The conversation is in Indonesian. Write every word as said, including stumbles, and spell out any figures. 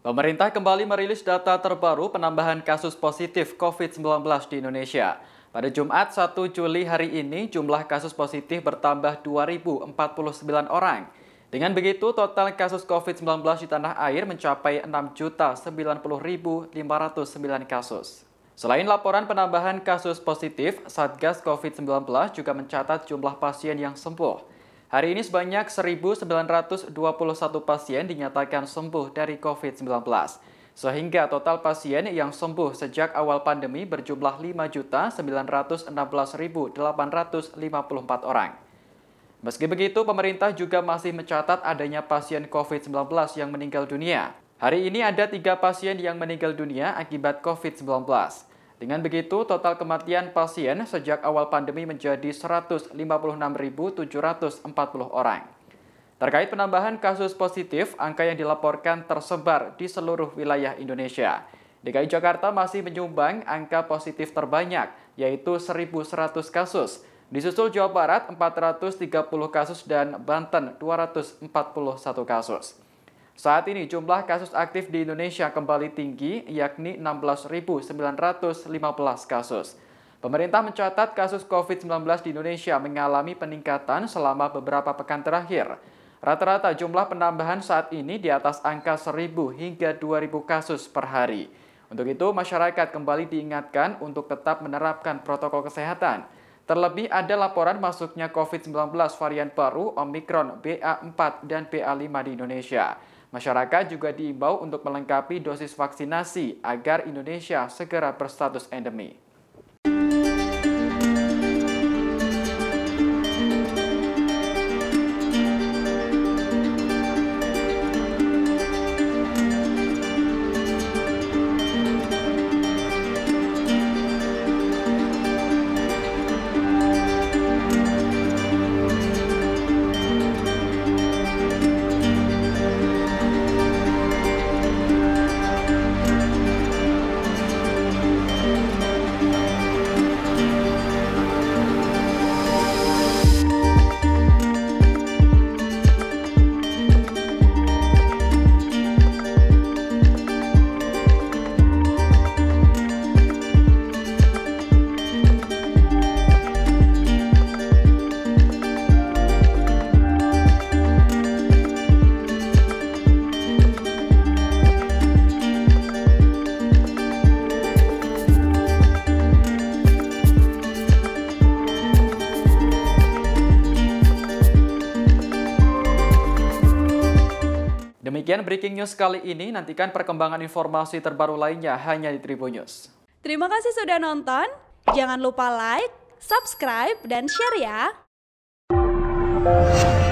Pemerintah kembali merilis data terbaru penambahan kasus positif COVID sembilan belas di Indonesia. Pada Jumat satu Juli hari ini, jumlah kasus positif bertambah dua ribu empat puluh sembilan orang. Dengan begitu, total kasus COVID sembilan belas di tanah air mencapai enam juta sembilan puluh ribu lima ratus sembilan kasus. Selain laporan penambahan kasus positif, Satgas COVID sembilan belas juga mencatat jumlah pasien yang sembuh. Hari ini sebanyak seribu sembilan ratus dua puluh satu pasien dinyatakan sembuh dari COVID sembilan belas. Sehingga total pasien yang sembuh sejak awal pandemi berjumlah lima juta sembilan ratus enam belas ribu delapan ratus lima puluh empat orang. Meski begitu, pemerintah juga masih mencatat adanya pasien COVID sembilan belas yang meninggal dunia. Hari ini ada tiga pasien yang meninggal dunia akibat COVID sembilan belas. Dengan begitu, total kematian pasien sejak awal pandemi menjadi seratus lima puluh enam ribu tujuh ratus empat puluh orang. Terkait penambahan kasus positif, angka yang dilaporkan tersebar di seluruh wilayah Indonesia. D K I Jakarta masih menyumbang angka positif terbanyak, yaitu seribu seratus kasus. Disusul Jawa Barat empat ratus tiga puluh kasus dan Banten dua ratus empat puluh satu kasus. Saat ini jumlah kasus aktif di Indonesia kembali tinggi, yakni enam belas ribu sembilan ratus lima belas kasus. Pemerintah mencatat kasus COVID sembilan belas di Indonesia mengalami peningkatan selama beberapa pekan terakhir. Rata-rata jumlah penambahan saat ini di atas angka seribu hingga dua ribu kasus per hari. Untuk itu, masyarakat kembali diingatkan untuk tetap menerapkan protokol kesehatan. Terlebih ada laporan masuknya COVID sembilan belas varian baru Omikron B A empat dan B A lima di Indonesia. Masyarakat juga diimbau untuk melengkapi dosis vaksinasi agar Indonesia segera berstatus endemi. Demikian breaking news kali ini, nantikan perkembangan informasi terbaru lainnya hanya di Tribun News. Terima kasih sudah nonton, jangan lupa like, subscribe, dan share ya!